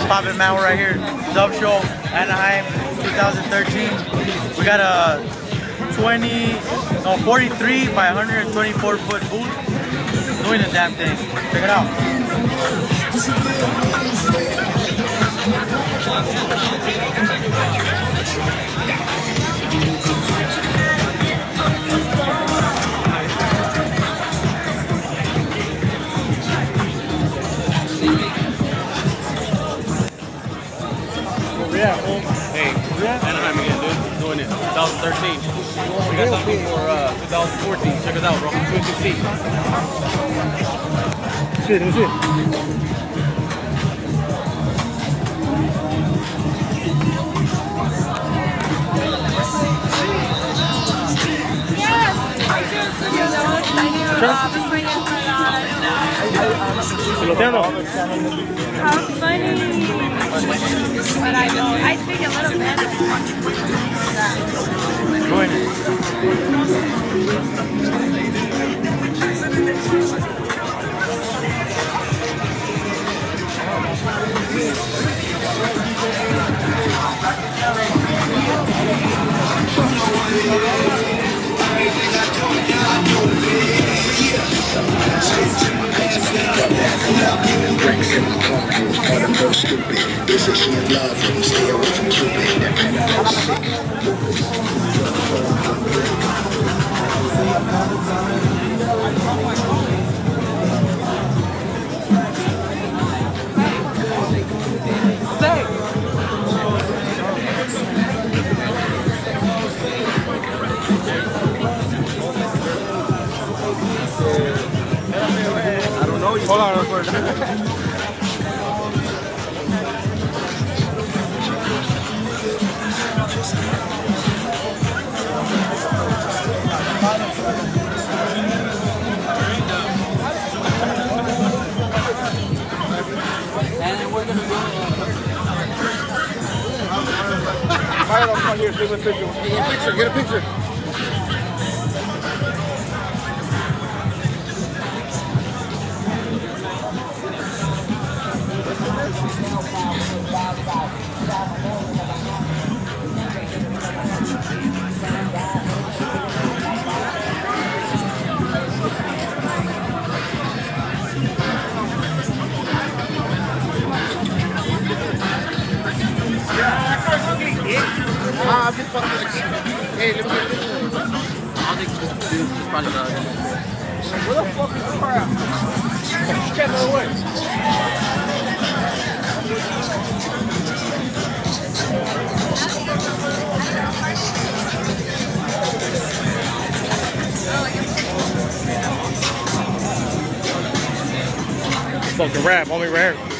poppin', man? We're right here, Dub Show, Anaheim, 2013. We got a 43 by 124 foot booth doing the damn thing. Check it out. Yeah. Hey, Anaheim again, dude. Doing it. 2013. We got something for 2014. Check us out, bro. Swiftcc. Let me see. Yes, I do studio notes. I do swinging for that. Piloteando. How funny. But I don't. I speak a little bit. Doing it. They say she in love, and we stay away from Cupid. That penthouse sick. I don't know you. Hold on, real quick. And we're gonna go. Here, take a picture. Get a picture. I'm just fucking like, hey, let me get a picture. I think this dude is probably not. Where the fuck is the car at? Get out of the way. Fucking rap, homie, right here.